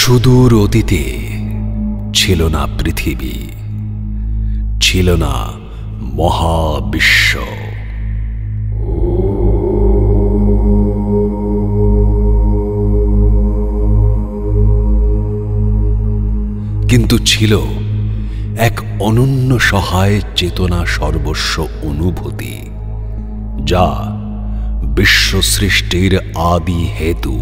সুদূর অতীতে ছিল না পৃথিবী, ছিল না মহাবিশ্ব। কিন্তু ছিল এক অনন্য সহায় চেতনা সর্বস্ব অনুভূতি, যা বিশ্ব সৃষ্টির আদি হেতু।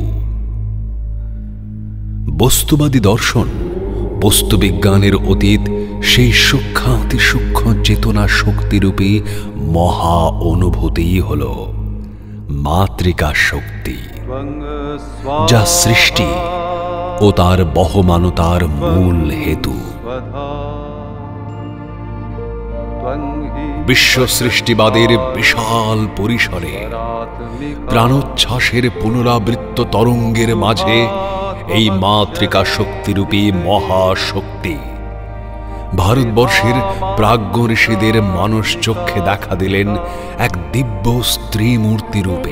বস্তুবাদী দর্শন, বস্তুবিজ্ঞানের অতীত সেই সূক্ষ্মাতি সূক্ষ্ম চেতনা শক্তিরূপী মহা অনুভূতিই হল মাতৃকা শক্তি, যা সৃষ্টি ও তার বহমানতার মূল হেতু। বিশ্ব সৃষ্টিবাদের বিশাল পরিসরে প্রাণোচ্ছ্বাসের পুনরাবৃত্ত তরঙ্গের মাঝে এই মাতৃকা শক্তিরূপী মহাশক্তি ভারতবর্ষের প্রাজ্ঞ ঋষিদের মানস চক্ষে দেখা দিলেন এক দিব্য স্ত্রী মূর্তি রূপে,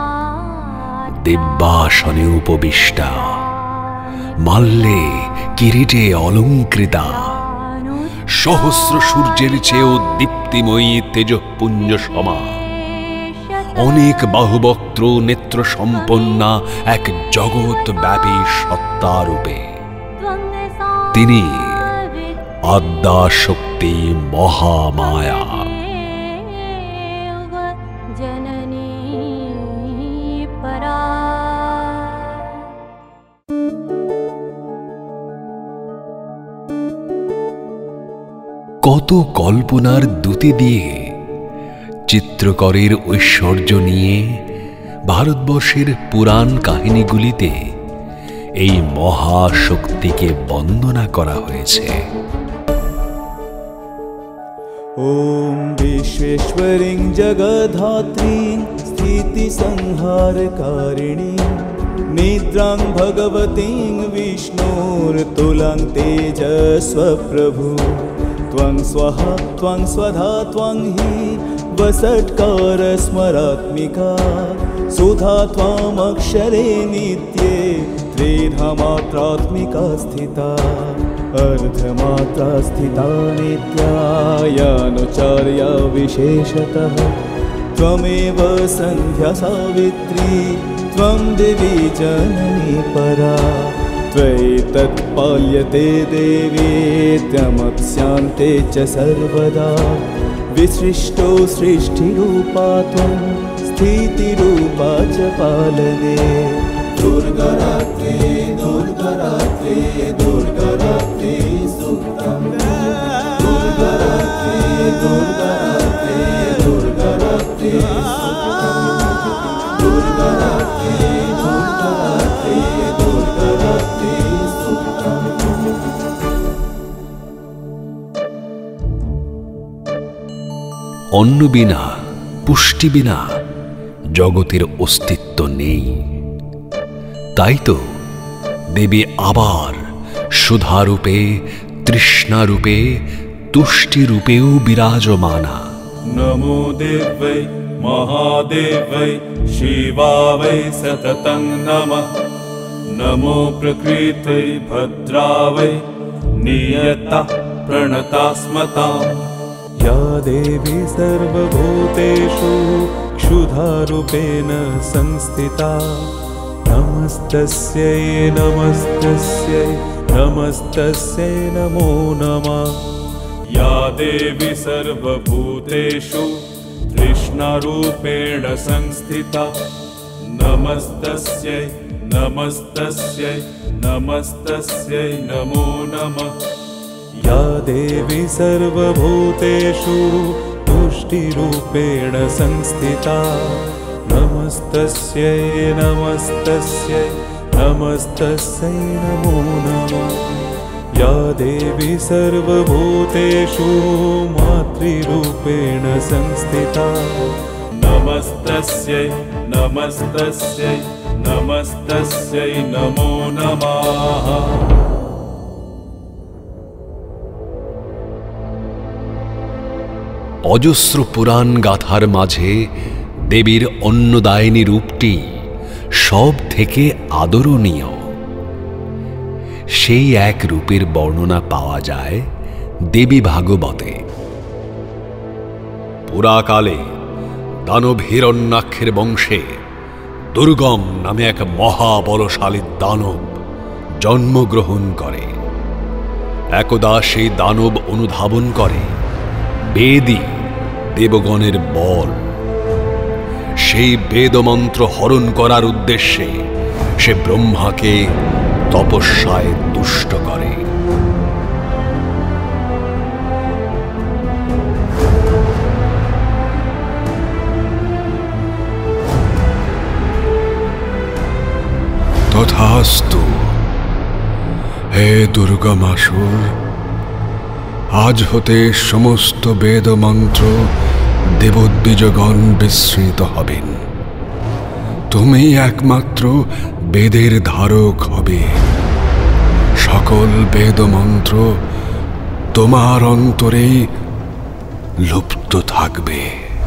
দিব্যাসনে উপবিষ্টা, মাল্যে কিরীটে অলঙ্কৃতা, সহস্র সূর্যের চেয়েও দীপ্তিময়ী তেজপুঞ্জ সমা, অনেক বাহুবক্ত্র নেত্র সম্পন্না এক জগৎব্যাপী সত্তারূপে। তিনি আদ্যাশক্তি মহামায়া। কত কল্পনার দ্যুতি দিয়ে, চিত্রকরের ঐশ্বর্য নিয়ে ভারতবর্ষের পুরাণ কাহিনীগুলিতে এই মহাশক্তিকে বন্দনা করা হয়েছে। ওম বিশ্বেশ্বরীং জগদ্ধাত্রীং স্থিতি সংহারকারিণী নিদ্রাং ভগবতীং বিষ্ণুর তুলাং তেজস্বপ্রভু ত্বং স্বাহা ত্বং স্বধা ত্বং হি वसट्कार स्मरात्मिका सुधा त्वामक्षरे नित्ये त्रिधा मात्रात्मिका स्थिता अर्धमात्रा स्थिता नित्यायानुचार्या विशेषतः त्वमेव सन्ध्या सावित्री त्वं देवी जननी परा त्वयि तत्पाल्यते देवीत्यमत्स्यान्ते च सर्वदा विसृष्टो सृष्टिरूपा त्वं स्थितिरूपा च पालने दुर्गारात्रे दुर्गारात्रे दुर्गारात्रे सूक्तं दुर्गारात्रे दुर्गारात्रे दुर्गारात्रे सूक्तं दुर्गारात्रे दुर्गारात्रे दुर्गारात्रे सूक्तं। অন্ন বিনা, পুষ্টি বিনা জগতের অস্তিত্ব নেই। তাই তো দেবী আবার সুধারূপে, তৃষ্ণারূপে, তুষ্টিরূপেও বিরাজমানা। নমো দেবৈ মহাদেবৈ শিবাयै সততং নমঃ নমো প্রকৃতৈ ভদ্রাयै নিয়তা প্রণতাস্মতাম। या देवी सर्वभूतेषु क्षुधारूपेण संस्थिता नमस्तस्यै नमस्तस्यै नमस्तस्यै नमो नमः। या देवी सर्वभूतेषु तृष्णारूपेण संस्थिता नमस्तस्यै नमस्तस्यै नमस्तस्यै नमो नमः। या देवी सर्वभूतेषु तुष्टिरूपेण संस्थिता नमस्तस्यै नमस्तस्यै नमस्तस्यै नमो नमः। या देवी सर्वभूतेषु मातृरूपेण संस्थिता नमस्तस्यै नमस्तस्यै नमस्तस्यै नमो नमः। অজস্র পুরাণ গাথার মাঝে দেবীর অন্নদায়িনী রূপটি সব থেকে আদরণীয়। সেই এক রূপের বর্ণনা পাওয়া যায় দেবী ভাগবতে। পুরাকালে দানব হিরণ্যাক্ষের বংশে দুর্গম নামে এক মহাবলশালী দানব জন্মগ্রহণ করে। একদা সেই দানব অনুধাবন করে বেদই দেবগণের বল। সেই বেদমন্ত্র হরণ করার উদ্দেশ্যে সে ব্রহ্মাকে তপস্যায় তুষ্ট করে। তথাস্তু, হে দুর্গমাসুর, আজ হতে সমস্ত বেদমন্ত্র দেবোদ্বিজগণ বিস্মৃত হবেন। তুমি একমাত্র বেদের ধারক হবে। সকল বেদমন্ত্র তোমার অন্তরেই লুপ্ত থাকবে।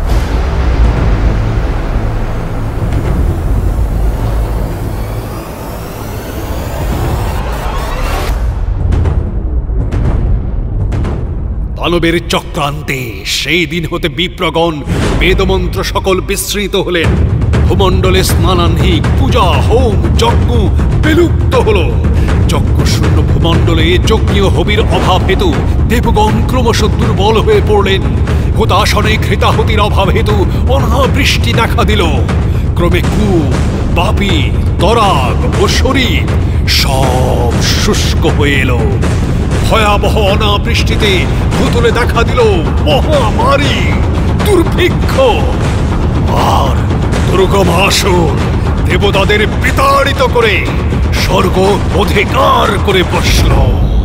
দানবের চক্রান্তে সেই দিন হতে বিপ্রগণ বেদমন্ত্র সকল বিস্মৃত হলেন। ভূমণ্ডলে স্নানাহ্নিক পূজা হোম যজ্ঞ বিলুপ্ত হল। যজ্ঞশূন্য ভূমণ্ডলে যজ্ঞীয় হবির অভাব হেতু দেবগণ ক্রমশ দুর্বল হয়ে পড়লেন। হুতাসনে ঘৃতাহুতির অভাব হেতু অনাবৃষ্টি দেখা দিল। ক্রমে কূপ, বাপি, তরাগ ও শরীর সব শুষ্ক হয়ে এলো। ভয়াবহ অনাবৃষ্টিতে ভূতলে দেখা দিল মহামারী, দুর্ভিক্ষ। আর দুর্গমাসুর দেবতাদের বিতাড়িত করে স্বর্গ অধিকার করে বসল।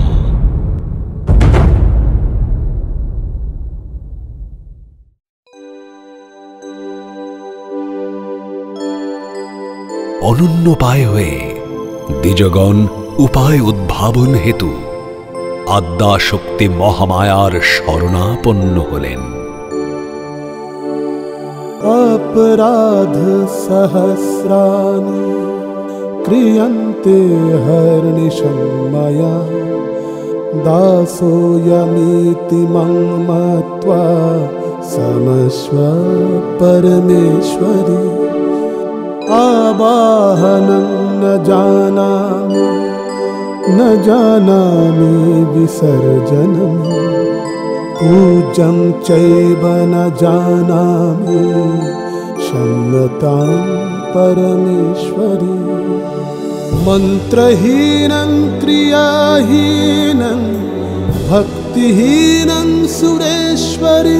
অনন্যোপায় হয়ে দ্বিজগণ উপায় উদ্ভাবন হেতু আদ্যাশক্তি মহামায়ার শরণাপন্ন হলেন। अपराध सहस्राणि क्रियन्ते हर्निशं मया दासोऽयमिति मं मत्वा समस्व परमेश्वरी आवाहनं न जानामि विसर्जनम् पूज्यं चैव न जानामि क्षम्यतां परमेश्वरी मन्त्रहीनं क्रियाहीनं भक्तिहीनं सुरेश्वरी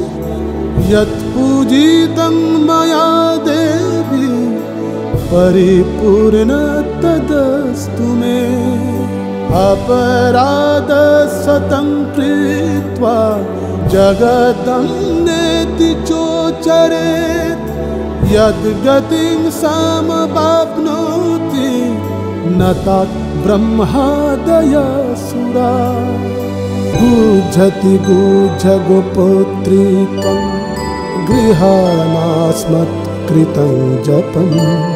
यत्पूजितं मया देवी परिपूर्ण तदस्तु मे अपराध सतं कृत्वा जगतं नेति चोचरेत् यद्गतिं समवाप्नोति न तत् ब्रह्मादयसुरा गुज्झति गुज्झगोपुत्री त्वं गृहाणास्मत्कृतं जपम्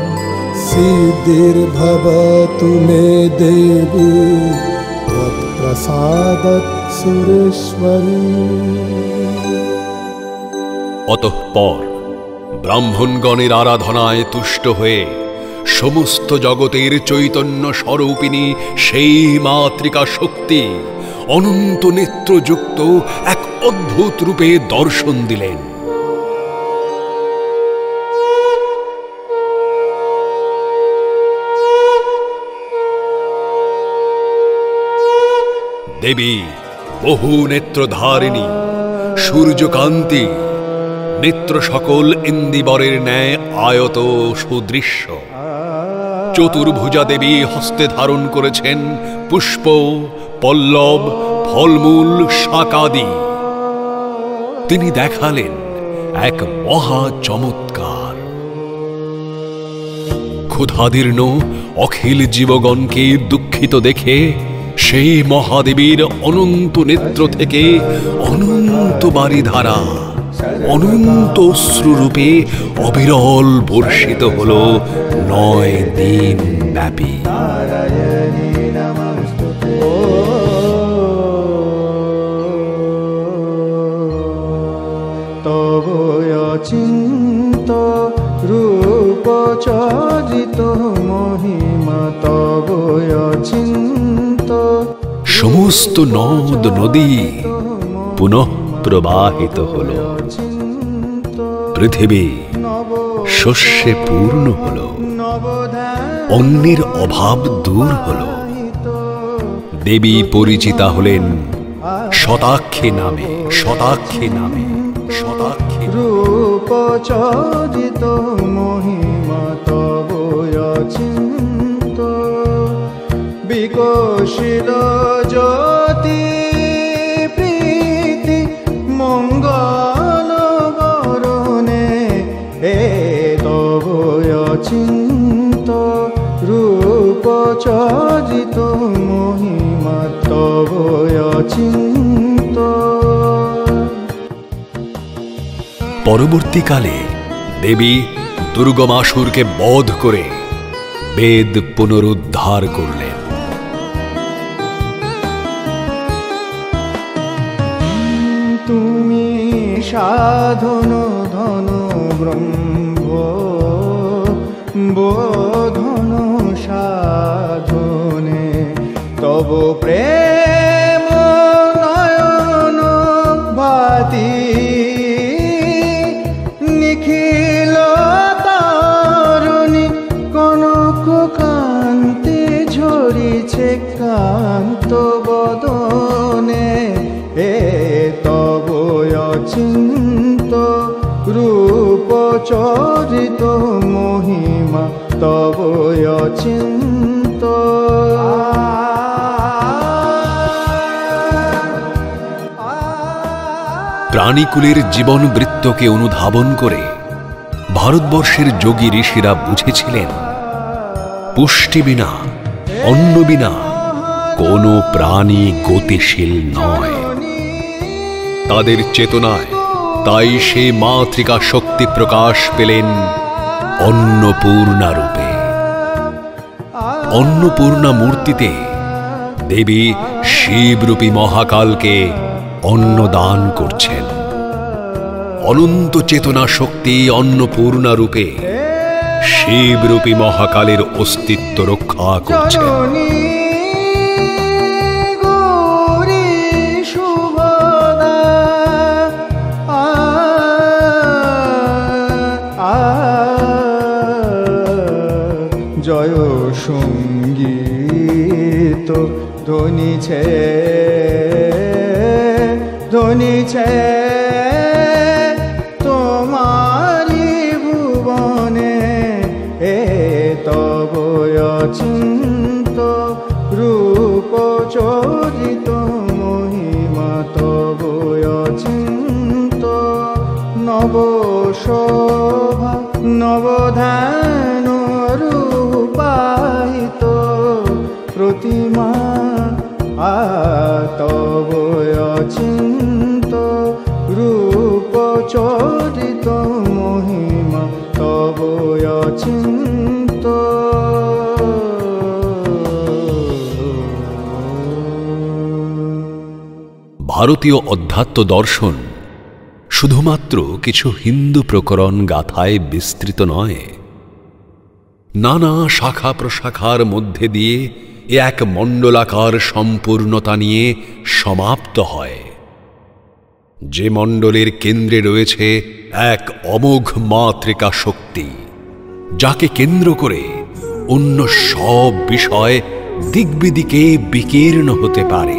सिद्धिर्भवतु मे देवी त्वत्प्रसादत् सुरेश्वरी। অতঃপর ব্রাহ্মণগণের আরাধনায় তুষ্ট হয়ে সমস্ত জগতের চৈতন্য স্বরূপিণী সেই মাতৃকা শক্তি অনন্ত নেত্রযুক্ত এক অদ্ভুত রূপে দর্শন দিলেন। দেবী বহু নেত্রধারিণী, সূর্যকান্তি, নেত্র সকল ইন্দিবরের ন্যায় আয়ত সুদৃশ্য। চতুর্ভুজা দেবী হস্তে ধারণ করেছেন পুষ্প, পল্লব, ফলমূল, শাকাদি। তিনি দেখালেন এক মহা চমৎকার। ক্ষুধাদীর্ণ অখিল জীবগণকে দুঃখিত দেখে সেই মহাদেবীর অনন্ত নেত্র থেকে অনন্ত বারিধারা, অনন্ত অশ্রুরূপে অবিরল বর্ষিত হল 9 দিন ব্যাপী। তব অচিন্ত রূপ চরিত মহিমা তব অচিন্ত। সমস্ত নদ নদী পুনঃ প্রবাহিত হল, পৃথিবী শস্যে পূর্ণ হল, অন্যের অভাব দূর হল। দেবী পরিচিতা হলেন শতাক্ষী নামে, শতাক্ষী নামে, শতাক্ষী। রূপ চরিত মহিমা তব অচিন্ত বিকশিত জ্যোতি প্রীতি মঙ্গল বরণে হে তব অচিন্ত রূপ চরিত মহিমা তব অচিন্ত। পরবর্তীকালে দেবী দুর্গমাসুরকে বধ করে বেদ পুনরুদ্ধার করলেন। তুমি সাধন ধন ব্রহ্ম বোধন সাধনে তব প্রেম নয়ন ভাতি নিখিল তারণী কনক কান্তি ঝরিছে কান্ত বদনে হে তব অচিন্ত রূপ চরিত মহিমা তব অচিন্ত। প্রাণীকুলের জীবন বৃত্তকে অনুধাবন করে ভারতবর্ষের যোগী ঋষিরা বুঝেছিলেন পুষ্টি বিনা, অন্ন বিনা কোনো প্রাণী গতিশীল নয়। তাদের চেতনায় তাই সে মাতৃকা শক্তি প্রকাশ পেলেন অন্নপূর্ণা রূপে। অন্নপূর্ণা মূর্তিতে দেবী শিবরূপী মহাকালকে অন্নদান করছেন। অনন্ত চেতনা শক্তি অন্নপূর্ণা রূপে শিবরূপী মহাকালের অস্তিত্ব রক্ষা করছেন। জয় সঙ্গীত ধ্বনিছে ধ্বনিছে তোমারি ভুবনে হে তব অচিন্ত রূপ চরিত মহিমা তব অচিন্ত। নব শোভা নবধান রূপায়িত প্রতিমা তব অচিন্ত রূপ চরিত মহিমা তব অচিন্ত। ভারতীয় অধ্যাত্ম দর্শন শুধুমাত্র কিছু হিন্দু প্রকরণ গাথায় বিস্তৃত নয়, নানা শাখা প্রশাখার মধ্যে দিয়ে এক মণ্ডলাকার সম্পূর্ণতা নিয়ে সমাপ্ত হয়। যে মণ্ডলের কেন্দ্রে রয়েছে এক অমোঘ মাতৃকা শক্তি, যাকে কেন্দ্র করে অন্য সব বিষয় দিকবিদিকে বিকীর্ণ হতে পারে।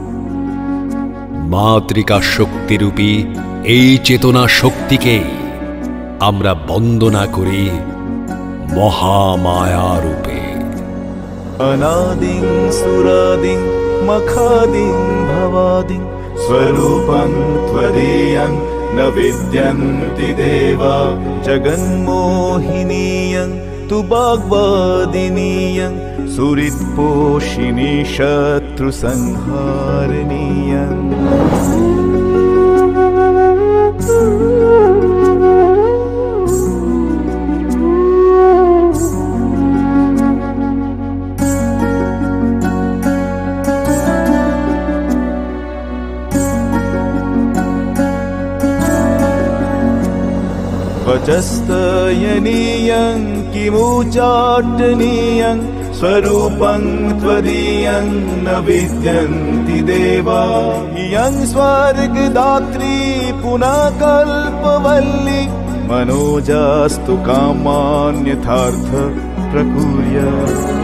মাতৃকা শক্তিরূপী এই চেতনা শক্তিকে আমরা বন্দনা করি মহামায়া রূপে। अनादिं सुरादिं मखादिं भवादिं स्वरूपं त्वदीयं न विद्यन्ति देवा जगन्मोहिनीयं तु वाग्वादिनीयं सुहृत्पोषिणी शत्रुसंहारिणीयं। क्वचस्तयनीयं किमुच्चाटनीयं स्वरूपं त्वदीयं न विद्यन्ति देवा। इयं स्वर्गदात्री पुनः कल्पवल्ली मनोजास्तु कामान् यथार्थ प्रकुर्यात्।